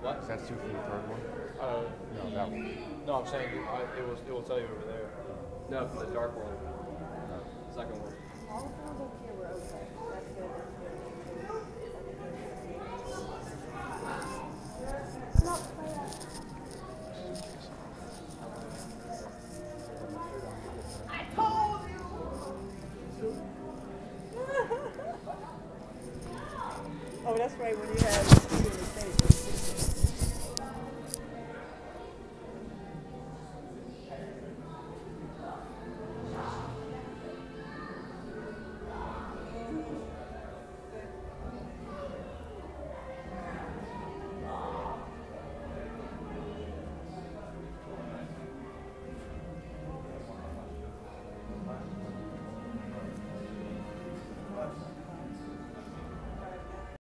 What? Is that suit for the third one? No, that one. No, I'm saying it will tell you over there. No, from the dark world. Second one. All the ones up here were okay.